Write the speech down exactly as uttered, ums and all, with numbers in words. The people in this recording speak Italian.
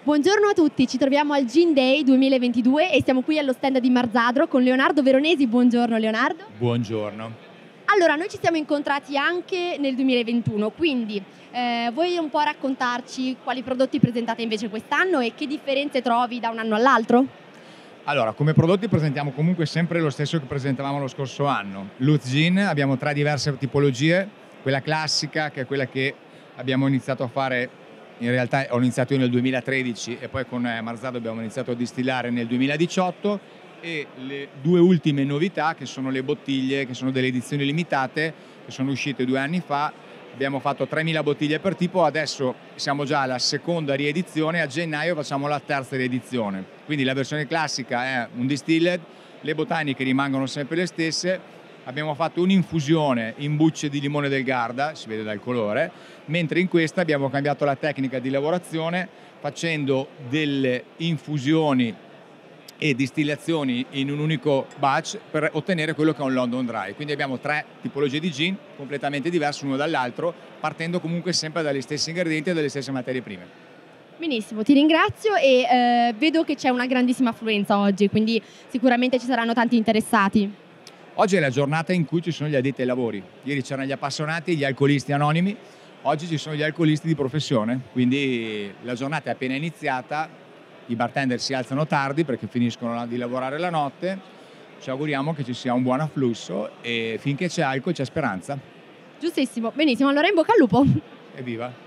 Buongiorno a tutti, ci troviamo al Gin Day duemilaventidue e siamo qui allo stand di Marzadro con Leonardo Veronesi. Buongiorno Leonardo. Buongiorno. Allora, noi ci siamo incontrati anche nel duemilaventuno, quindi eh, vuoi un po' raccontarci quali prodotti presentate invece quest'anno e che differenze trovi da un anno all'altro? Allora, come prodotti presentiamo comunque sempre lo stesso che presentavamo lo scorso anno. Luz Gin, abbiamo tre diverse tipologie, quella classica che è quella che abbiamo iniziato a fare, in realtà ho iniziato io nel duemilatredici e poi con Marzadro abbiamo iniziato a distillare nel duemiladiciotto, e le due ultime novità che sono le bottiglie, che sono delle edizioni limitate, che sono uscite due anni fa. Abbiamo fatto tremila bottiglie per tipo, adesso siamo già alla seconda riedizione, a gennaio facciamo la terza riedizione. Quindi la versione classica è un distilled, le botaniche rimangono sempre le stesse. Abbiamo fatto un'infusione in bucce di limone del Garda, si vede dal colore, mentre in questa abbiamo cambiato la tecnica di lavorazione facendo delle infusioni e distillazioni in un unico batch per ottenere quello che è un London Dry. Quindi abbiamo tre tipologie di gin completamente diverse l'uno dall'altro, partendo comunque sempre dagli stessi ingredienti e dalle stesse materie prime. Benissimo, ti ringrazio e eh, vedo che c'è una grandissima affluenza oggi, quindi sicuramente ci saranno tanti interessati. Oggi è la giornata in cui ci sono gli addetti ai lavori. Ieri c'erano gli appassionati, gli alcolisti anonimi, oggi ci sono gli alcolisti di professione, quindi la giornata è appena iniziata, i bartender si alzano tardi perché finiscono di lavorare la notte, ci auguriamo che ci sia un buon afflusso e finché c'è alcol c'è speranza. Giustissimo, benissimo, allora in bocca al lupo. Evviva!